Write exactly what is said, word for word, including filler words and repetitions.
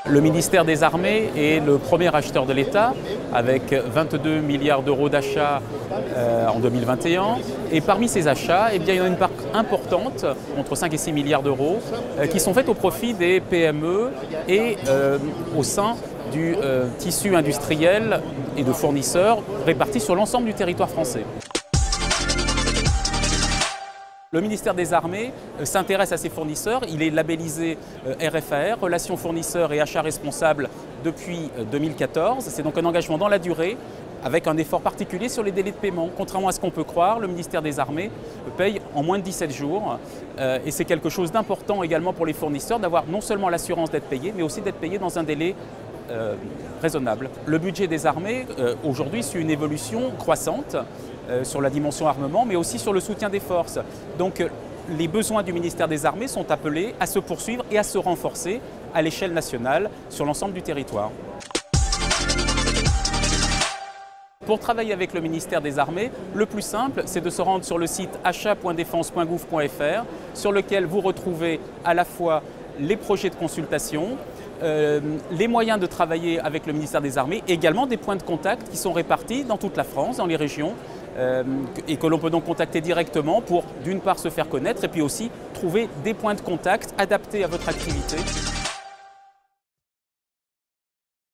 Le ministère des Armées est le premier acheteur de l'État avec vingt-deux milliards d'euros d'achats euh, en deux mille vingt et un. Et parmi ces achats, eh bien, il y en a une part importante, entre cinq et six milliards d'euros, euh, qui sont faits au profit des P M E et euh, au sein du euh, tissu industriel et de fournisseurs répartis sur l'ensemble du territoire français. Le ministère des Armées s'intéresse à ses fournisseurs. Il est labellisé R F A R, Relations fournisseurs et achats responsables, depuis deux mille quatorze. C'est donc un engagement dans la durée, avec un effort particulier sur les délais de paiement. Contrairement à ce qu'on peut croire, le ministère des Armées paye en moins de dix-sept jours. Euh, et c'est quelque chose d'important également pour les fournisseurs, d'avoir non seulement l'assurance d'être payé, mais aussi d'être payé dans un délai euh, raisonnable. Le budget des armées, euh, aujourd'hui, suit une évolution croissante euh, sur la dimension armement, mais aussi sur le soutien des forces. Donc, euh, les besoins du ministère des Armées sont appelés à se poursuivre et à se renforcer à l'échelle nationale sur l'ensemble du territoire. Pour travailler avec le ministère des Armées, le plus simple, c'est de se rendre sur le site achat point défense point gouv point F R, sur lequel vous retrouvez à la fois les projets de consultation, euh, les moyens de travailler avec le ministère des Armées, et également des points de contact qui sont répartis dans toute la France, dans les régions, euh, et que l'on peut donc contacter directement pour, d'une part, se faire connaître, et puis aussi trouver des points de contact adaptés à votre activité.